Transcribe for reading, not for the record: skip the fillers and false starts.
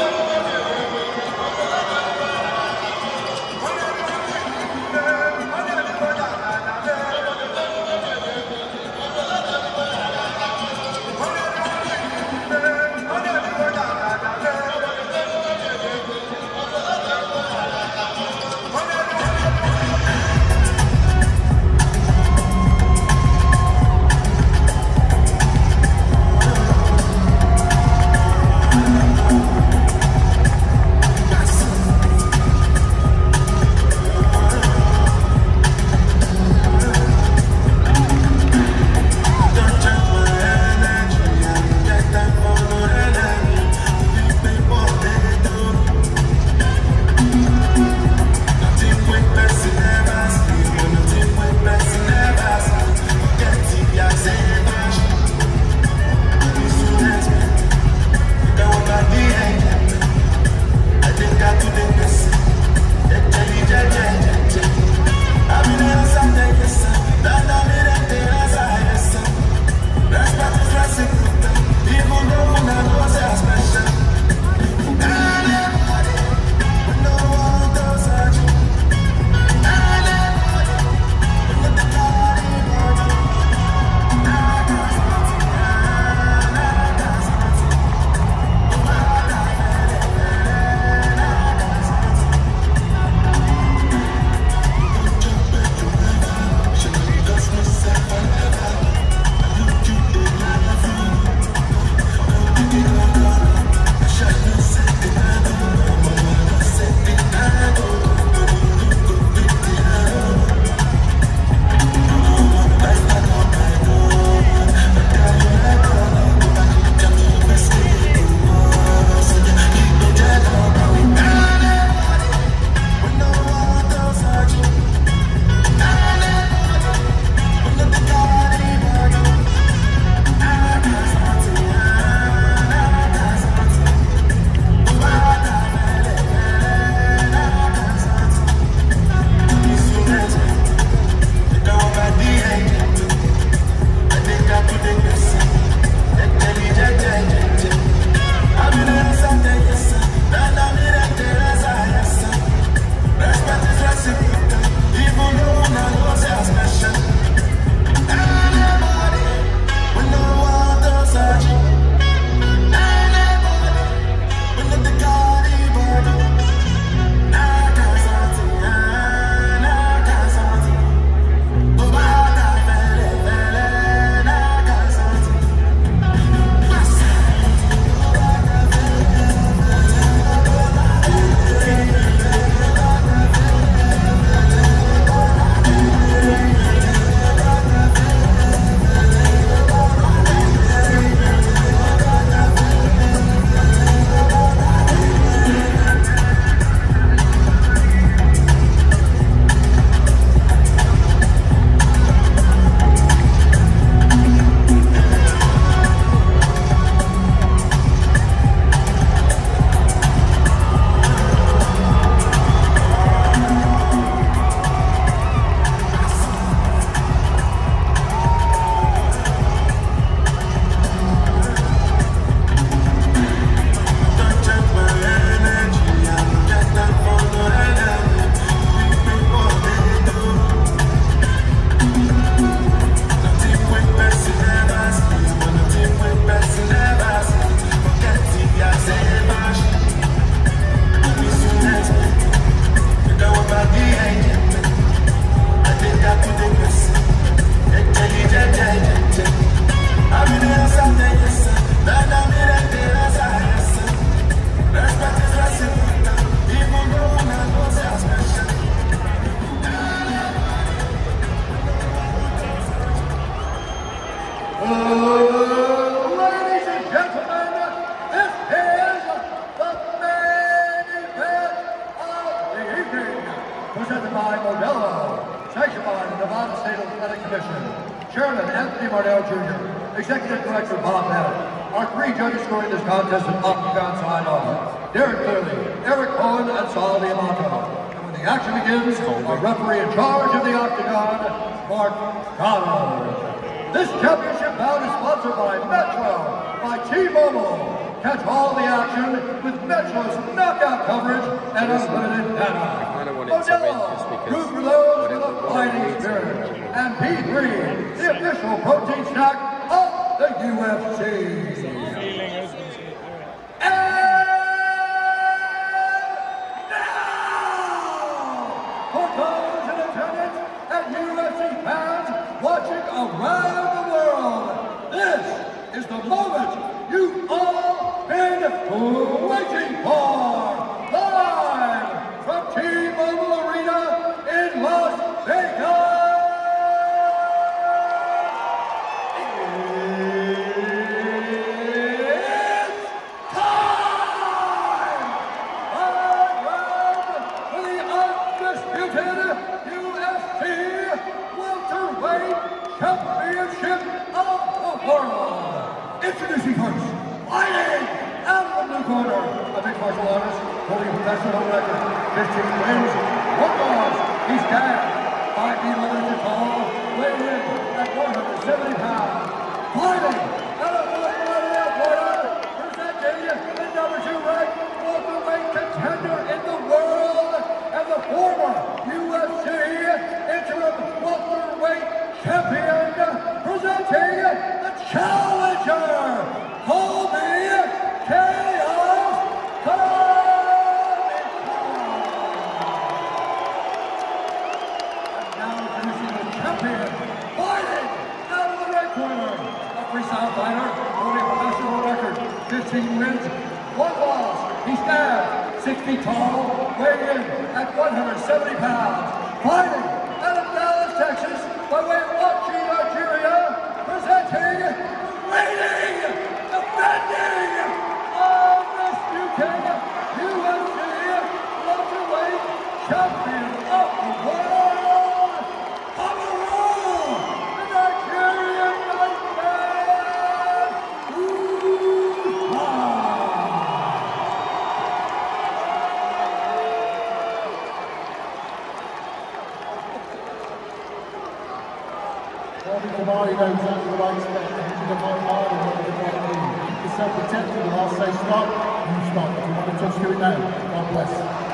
presented by Modelo, sanctioned by the Nevada State Athletic Commission, Chairman Anthony Marnell Jr., Executive Director Bob Bennett. Our three judges scoring this contest at Octagon side are Darren Cleary, Eric Cohen, and Sal Diamato. And when the action begins, the referee in charge of the Octagon, Mark Connor. This championship bout is sponsored by Metro, by T-Mobile, Catch all the action with Metro's knockout coverage and unlimited data. Modelo, root for those with a fighting spirit. And P3, the official protein snack of the UFC. And now, for those in attendance and UFC fans watching around the world, this is the moment you've all been waiting for. Live from T-Mobile Arena in Las Vegas. Championship of the world. Introducing first, fighting out of the blue corner, a mixed martial artist, holding a professional record, 15 wins, 1 loss. He's down 5 feet 11 inches tall, weighing in at 170 pounds. Fighting out of Philadelphia, Florida, presenting the #2 ranked welterweight contender in the world, and the former UFC interim welterweight champion, presenting the challenger, Colby Chaos Covington. And now introducing the champion, fighting out of the red corner, a freestyle fighter, holding a professional record, 15 wins, 1 loss. He stands 6 feet tall, weighing in at 170 pounds, fighting out of Dallas, Texas, by way of Auchi, Nigeria, presenting, reigning, defending, undisputed UFC welterweight champion of the world, Amaru, the Nigerian Nightman, Usman. Kamari knows exactly what I expect. I need you to fight hard and what you fight in. Keep yourself protected and I'll say stop, you stop. If you want to touch, do it now. God bless.